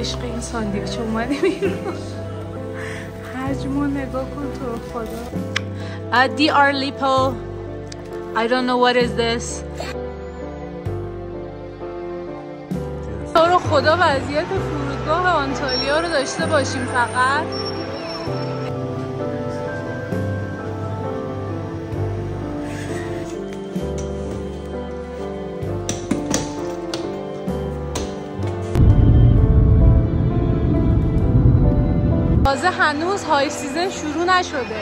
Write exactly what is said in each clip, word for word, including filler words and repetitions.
عشق این ساندویچ اومدی بیرون. حجمو نگاه کن تو رو خدا. دی آر لیپو I don't know what is this. تو رو خدا وضعیت فرودگاه آنتالیا رو داشته باشیم فقط. تازه هنوز های سیزن شروع نشده.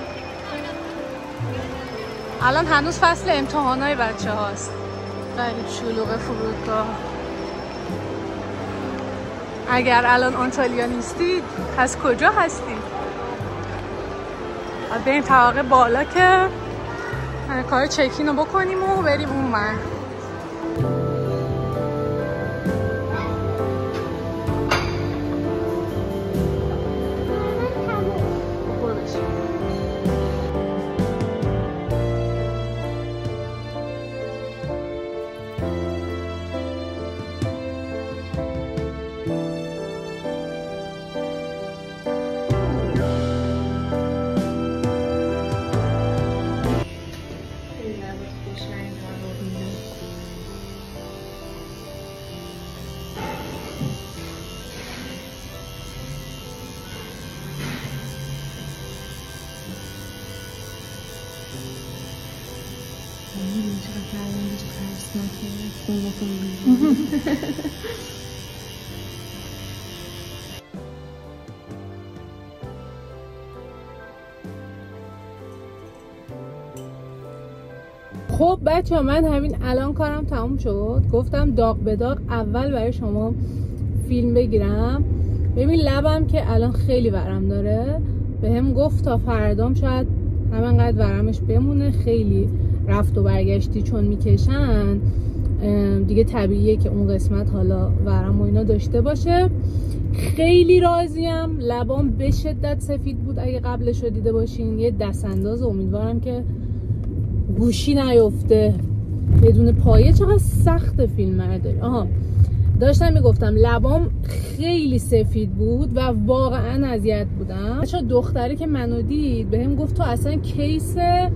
الان هنوز فصل امتحانای بچه هاست. خیلی شلوغ فرودگاه. اگر الان آنتالیا نیستید پس کجا هستید؟ باید بریم طبقه بالا که کار چکین رو بکنیم و بریم اون ور. خب بچه ها، من همین الان کارم تموم شد. گفتم داغ به داغ اول برای شما فیلم بگیرم. ببین لبم که الان خیلی ورم داره، به هم گفت تا فردام شاید همینقدر ورمش بمونه. خیلی رفت و برگشتی چون میکشن دیگه طبیعیه که اون قسمت حالا ورم و اینا داشته باشه. خیلی راضیم. لبام به شدت سفید بود. اگه قبلش رو دیده باشین یه دست انداز، امیدوارم که گوشی نیفته بدون پایه. چقدر سخت فیلم برداری. آها داشتم میگفتم لبام خیلی سفید بود و واقعا اذیت بودم. بچه‌ها دختری که منو دید بهم گفت تو اصلا کیس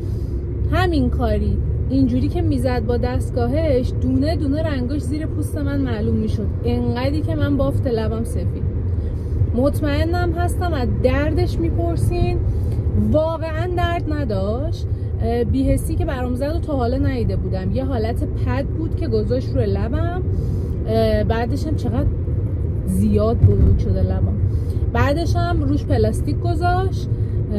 همین کاری اینجوری که میزد با دستگاهش دونه دونه رنگاش زیر پوست من معلوم میشد، انقدری که من بافت لبم سفید. مطمئنم هستم از دردش میپرسین، واقعا درد نداشت. بی‌حسی که برام زد و تا حالا ندیده بودم. یه حالت پد بود که گذاشت روی لبم، بعدش هم چقدر زیاد بزرگ شده لبم. بعدش هم روش پلاستیک گذاشت.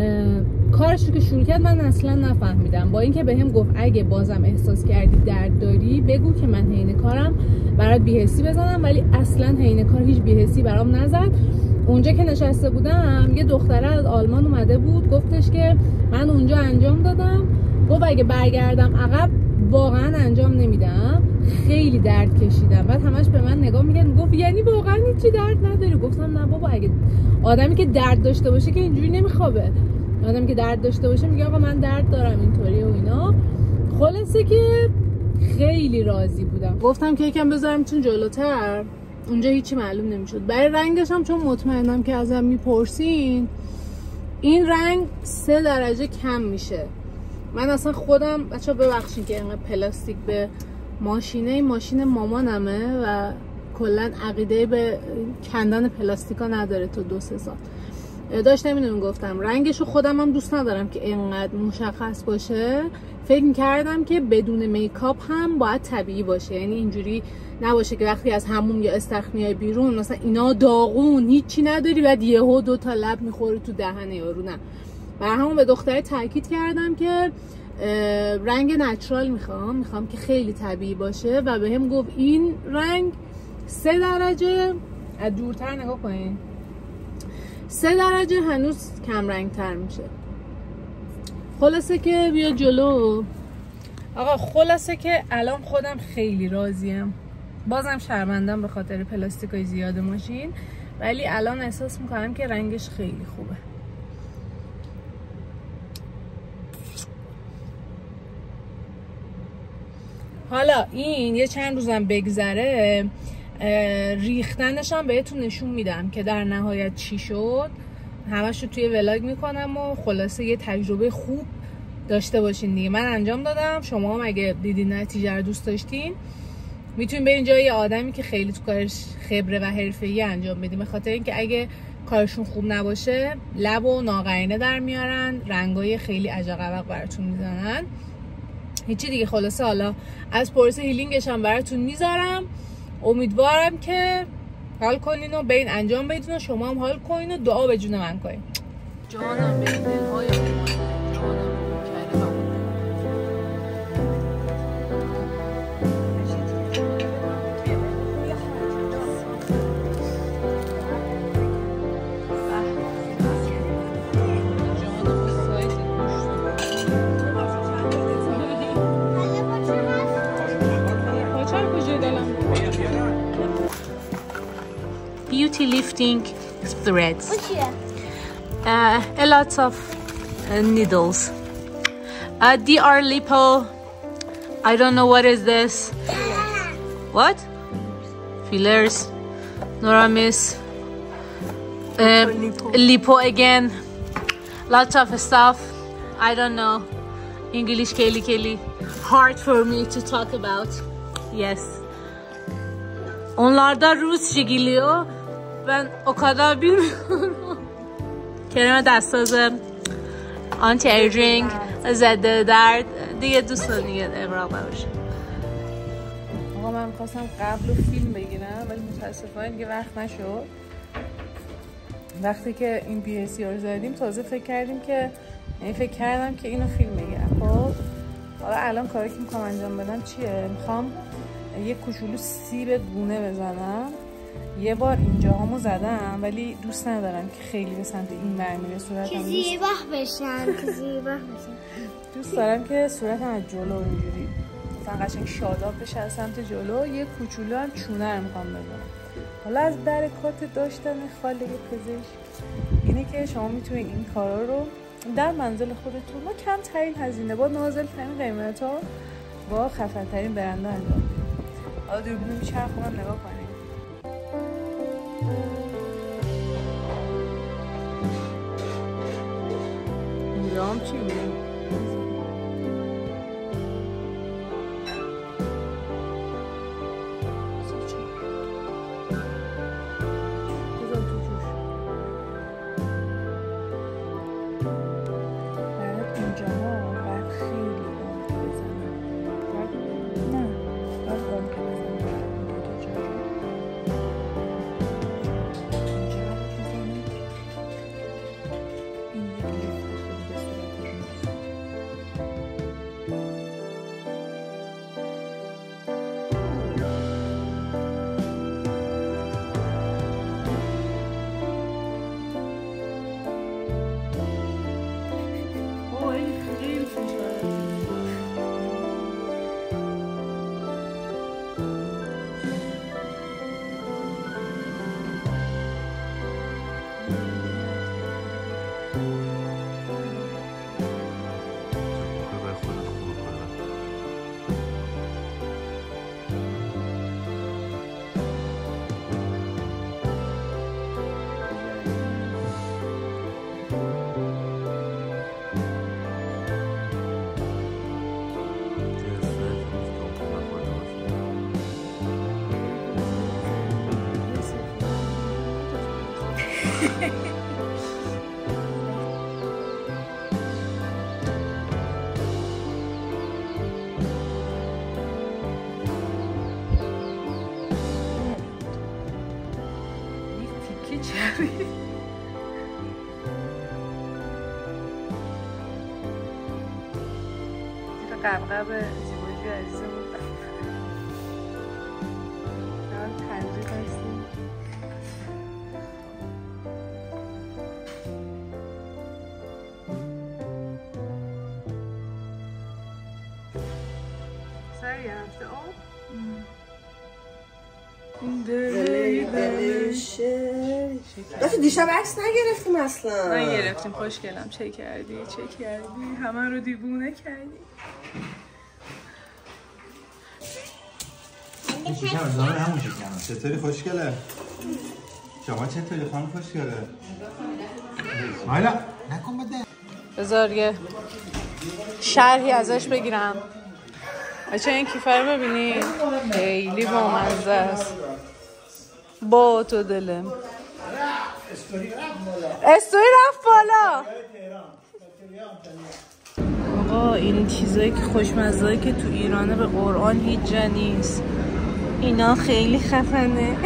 کارش رو که شروع کرد من اصلا نفهمیدم، با اینکه بهم گفت اگه بازم احساس کردی درد داری بگو که من حین کارم برات بی‌حسی بزنم، ولی اصلا حین کار هیچ بی‌حسی برام نزد. اونجا که نشسته بودم یه دختره از آلمان اومده بود، گفتش که من اونجا انجام دادم، گفت اگه برگردم عقب واقعا انجام نمیدم، خیلی درد کشیدم. بعد همش به من نگاه میکرد، گفت یعنی واقعا هیچی درد نداری؟ گفتم نه بابا، اگه آدمی که درد داشته باشه که اینجوری نمیخوابه. آدمی که درد داشته باشه میگه آقا من درد دارم اینطوری و اینا. خلاصه که خیلی راضی بودم. گفتم که یکم بذارم چون جلوتر، اونجا هیچی معلوم نمیشد. برای رنگش هم چون مطمئنم که ازم میپرسین، این رنگ سه درجه کم میشه. من اصلا خودم بچه ببخشید که اینقدر پلاستیک به ماشینه، این ماشین مامانمه و کلا عقیده به کندن پلاستیکا نداره تو دو سه سال. داشتم اینو میگفتم رنگشو خودم هم دوست ندارم که اینقدر مشخص باشه. فکر میکردم که بدون میکاپ هم باید طبیعی باشه، یعنی اینجوری نباشه که وقتی از همون یا استخر بیرون مثلا اینا داغون هیچی نداری بعد یهو دو تا لب میخوره تو دهن یارو. نه، برای همون به دختره تاکید کردم که رنگ نچرال میخوام، میخوام که خیلی طبیعی باشه و بهم گفت این رنگ سه درجه، از دورتر نگاه کنین، سه درجه هنوز کم رنگ تر میشه. خلاصه که بیا جلو آقا. خلاصه که الان خودم خیلی راضیم. بازم شرمندم به خاطر پلاستیکای زیاد ماشین، ولی الان احساس میکنم که رنگش خیلی خوبه. حالا این یه چند روزم بگذره ریختنش هم بهتون نشون میدم که در نهایت چی شد. همش رو توی ولاگ میکنم و خلاصه یه تجربه خوب داشته باشین دیگه. من انجام دادم، شما هم اگه دیدین نتیجه رو دوست داشتین میتونین برین جای یه آدمی که خیلی تو کارش خبره و حرفه‌ای انجام بدین، به خاطر اینکه اگه کارشون خوب نباشه لب و ناقرینه در میارن، رنگای خیلی عجق براتون میزنن. هیچی دیگه. خلاصه حالا از پروسه هیلینگش هم براتون میذارم. امیدوارم که حال کنین و برین انجام بدین و شما هم حال کنین و دعا به جون من کنین. جانم به دلهای beauty lifting threads. Uh, a lot of uh, needles. Uh, D R Lipo. I don't know what is this. What? Fillers. Noramis. Uh, lipo again. Lots of stuff. I don't know. English Kelly Kelly. Hard for me to talk about. Yes. Onlarda Rusça geliyor. Ben o kadar bilmiyorum. کرم دستاز آنتی ایجینگ ضد درد دیگه دوستان دیگه ابراق نباشه. آقا من می‌خواستم قبل فیلم بگیرم ولی متاسفانه دیگه وقت نشد. وقتی که این بی اس رو زدیم تازه فکر کردیم که یعنی فکر کردم که اینو فیلم بگیرم. خب حالا الان کاری که می‌خوام انجام بدم چیه؟ می‌خوام یه کوچولو سیب گونه بزنم. یه بار اینجا همو زدم ولی دوست ندارم که خیلی به سمت این برمیره صورتم. که زیبا بشن که زیبا بشن. دوست دارم که صورتم از جلو اینجوری مثلا قشنگ شاداب بشه از سمت جلو. یه کوچولو هم چونه رو میخوام بزنم. حالا از برکات داشتن خاله پزشک اینه که شما میتونید این کارا رو در منزل خودتون با کم ترین هزینه با نازل ترین قیمت ها با خفن ترین برنده انجام بدید. حالا دوربین میچرخونم نگاه کنید. اینجام چی میگه؟ قبقب زیباجی عزیزمون الان پنجه هستیم. سر یه هفته آب دلی دلشه. راستی دیشب عکس نگرفتیم اصلا. نگرفتیم. خوشگلم. چه کردی؟ چه کردی؟ همه رو دیوونه کردی. شکم ادامه همون شکم. چطوری خوشگله؟ شما چطوری خانم خوشگله؟ مایلا نکن بده. بذار یه شرحی ازش بگیرم. بچه این کیفه رو ببینید خیلی بامزه است. با تو دلم استوری رفت بالا. آقا این چیزایی که خوشمزه‌ای که تو ایرانه به قرآن هیچ جا نیست. اینا خیلی خفنه.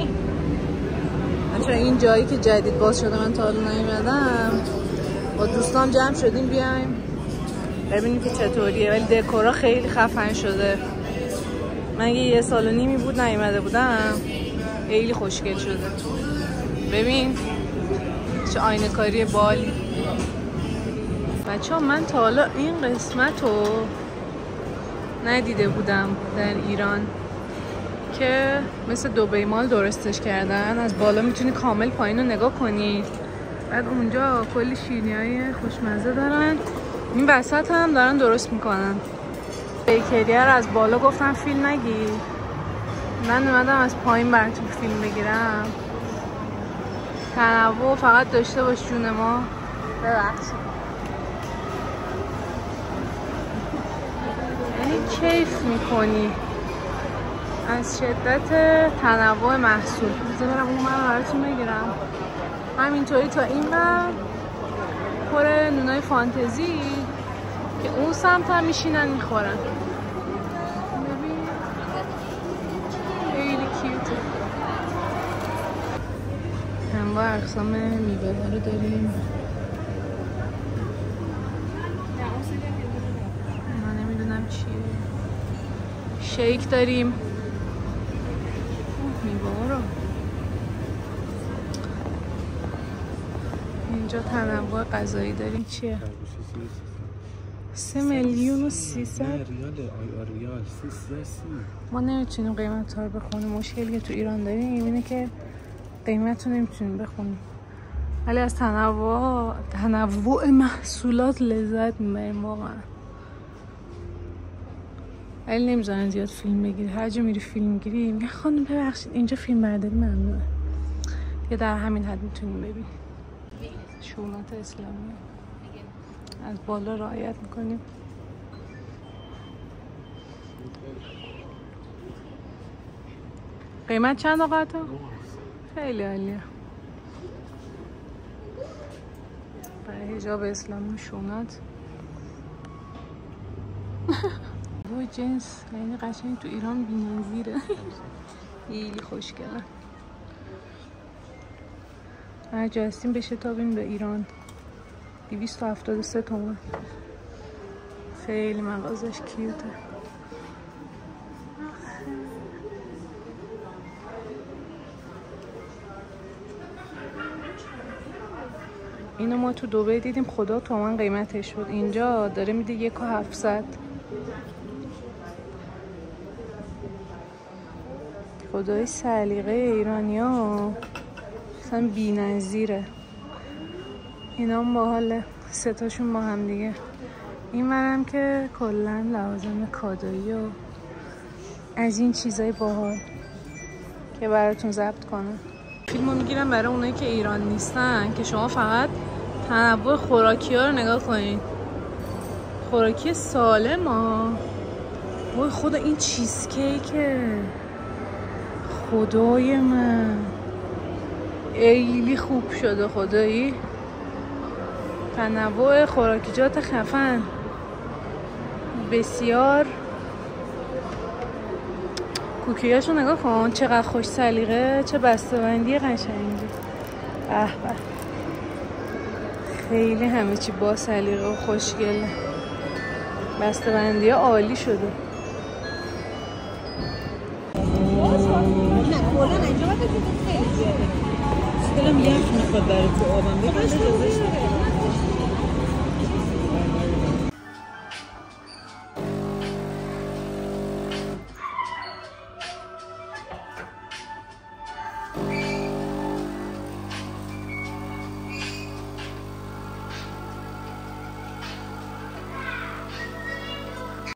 بچه این جایی که جدید باز شده من تا حالا نیومدم. با دوستان جمع شدیم بیایم ببینیم که چطوریه، ولی دکورا خیلی خفن شده. من یه سال و نیمی بود نیومده بودم، خیلی خوشگل شده. ببین چه آینه کاری بالی. بچه ها من تا حالا این قسمت رو ندیده بودم در ایران که مثل دبی مال درستش کردن. از بالا میتونی کامل پایین رو نگاه کنی، بعد اونجا کلی شیرینی های خوشمزه دارن. این وسط هم دارن درست میکنن. بیکریه رو از بالا گفتن فیلم نگیر، من اومدم از پایین براتون فیلم بگیرم. تنوع فقط داشته باش جون ما. ببخشید یعنی کیف میکنی از شدت تنوع محصول. بذار برم اون من براتون بگیرم. همینطوری تا این من پر نونای فانتزی که اون سمت هم میشینن میخورن. ببین خیلی کیوته. انواع اقسام میوه رو داریم. من نمیدونم چیه. شیک داریم. میوه رو اینجا تنوع غذایی داریم. چیه؟ سه میلیون و سیصد ریال. ریال ما نمیتونیم قیمت ها رو بخونیم. مشکلی که تو ایران داریم اینه که قیمت رو نمیتونیم بخونیم، ولی از تنوع تنوع محصولات لذت میبریم واقعا. ولی نمیذارن زیاد فیلم بگیری. هر جا میری فیلم میگیری میگه خانم ببخشید اینجا فیلم برداری ممنوعه. دیگه در همین حد میتونیم ببینیم. شونات اسلامی از بالا رعایت میکنیم. قیمت چند آقا تو؟ خیلی عالیه. برای حجاب اسلامی شونات. بوی جنس یعنی قشنگ تو ایران بی‌نظیره. خیلی خوشگله. هر جا هستیم بشه تابیم به ایران. دویست و هفتاد و سه تومن. خیلی مغازش کیوته. اینو ما تو دبی دیدیم خدا تومن قیمتش بود. اینجا داره میده یک و هفتصد. خدای سلیقه ایرانی ها اصلا بی نظیره. اینا هم باحاله سه تاشون با هم دیگه. این منم که کلا لوازم کادویی و از این چیزای باحال که براتون ضبط کنم. فیلمو میگیرم برای اونایی که ایران نیستن که شما فقط تنوع خوراکی ها رو نگاه کنید. خوراکی سالم ها. وای خدا این چیز کیکه. خدای من خیلی خوب شده. خدایی تنوع خوراکیجات خفن بسیار. کوکیاشو نگاه کن چقدر خوش سلیقه، چه بسته‌بندی قشنگی. به به خیلی همه چی با سلیقه و خوشگله. بسته‌بندی ها عالی شده. دلم یخ میخواد برای تو آبم بگم.